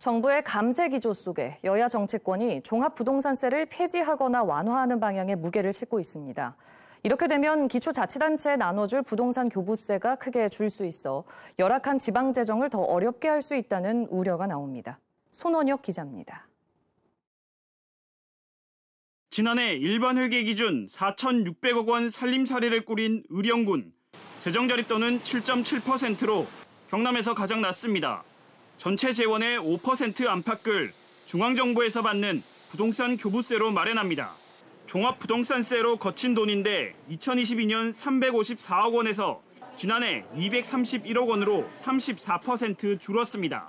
정부의 감세 기조 속에 여야 정치권이 종합부동산세를 폐지하거나 완화하는 방향의 무게를 싣고 있습니다. 이렇게 되면 기초자치단체에 나눠줄 부동산 교부세가 크게 줄 수 있어 열악한 지방 재정을 더 어렵게 할 수 있다는 우려가 나옵니다. 손원혁 기자입니다. 지난해 일반 회계 기준 4,600억 원 살림살이를 꾸린 의령군. 재정 자립도는 7.7%로 경남에서 가장 낮습니다. 전체 재원의 5% 안팎을 중앙정부에서 받는 부동산 교부세로 마련합니다. 종합부동산세로 거친 돈인데 2022년 354억 원에서 지난해 231억 원으로 34% 줄었습니다.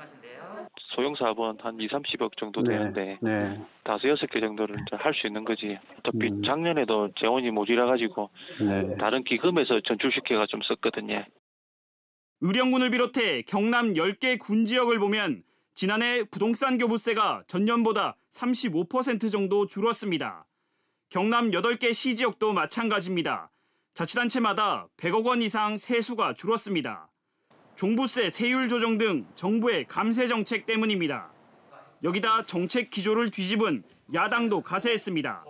소형사업은 한 2, 30억 정도 되는데 다섯 여섯 개 정도를 할 수 있는 거지. 어차피 작년에도 재원이 모자라가지고 다른 기금에서 전출시켜가 좀 썼거든요. 의령군을 비롯해 경남 10개 군 지역을 보면 지난해 부동산 교부세가 전년보다 35% 정도 줄었습니다. 경남 8개 시지역도 마찬가지입니다. 자치단체마다 100억 원 이상 세수가 줄었습니다. 종부세 세율 조정 등 정부의 감세 정책 때문입니다. 여기다 정책 기조를 뒤집은 야당도 가세했습니다.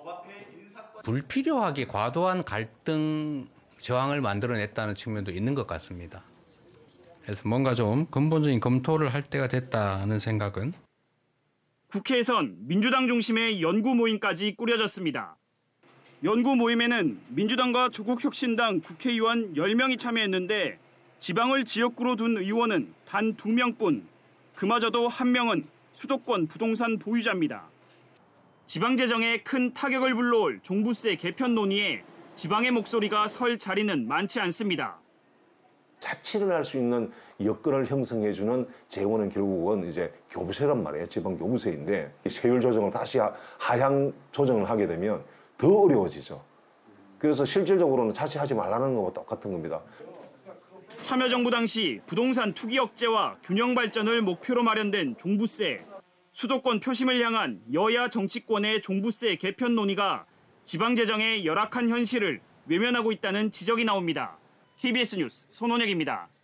불필요하게 과도한 갈등 저항을 만들어냈다는 측면도 있는 것 같습니다. 그래서 뭔가 좀 근본적인 검토를 할 때가 됐다는 생각은. 국회에선 민주당 중심의 연구 모임까지 꾸려졌습니다. 연구 모임에는 민주당과 조국혁신당 국회의원 10명이 참여했는데 지방을 지역구로 둔 의원은 단 2명뿐. 그마저도 1명은 수도권 부동산 보유자입니다. 지방 재정에 큰 타격을 불러올 종부세 개편 논의에 지방의 목소리가 설 자리는 많지 않습니다. 자치를 할 수 있는 여건을 형성해주는 재원은 결국은 이제 교부세란 말이에요. 지방 교부세인데 세율 조정을 다시 하향 조정을 하게 되면 더 어려워지죠. 그래서 실질적으로는 자치하지 말라는 거와 똑같은 겁니다. 참여정부 당시 부동산 투기 억제와 균형 발전을 목표로 마련된 종부세. 수도권 표심을 향한 여야 정치권의 종부세 개편 논의가 지방 재정의 열악한 현실을 외면하고 있다는 지적이 나옵니다. TBS 뉴스 손원혁입니다.